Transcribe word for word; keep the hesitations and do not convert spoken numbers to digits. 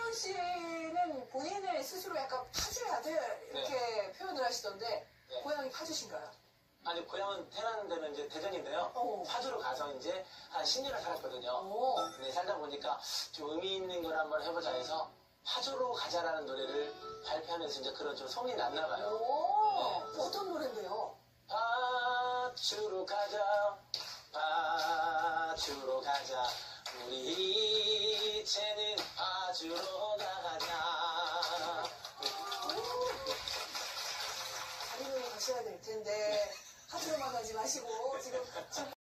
박지원 씨는 본인을 스스로 약간 파주의 아들 이렇게 네. 표현을 하시던데 네. 고향이 파주신가요? 아니 고향은 태어난 데는 이제 대전인데요. 오. 파주로 가서 이제 한 십 년을 살았거든요. 오. 근데 살다 보니까 좀 의미 있는 걸 한번 해보자 해서 파주로 가자라는 노래를 발표하면서 이제 그런 좀 소문이 났나 봐요. 오. 네. 어떤 노래인데요? 파주로 가자, 파주로 가자, 우리 이제는 파주로 나가자. 자리로 가셔야 될 텐데 파주로만 가지 마시고 지금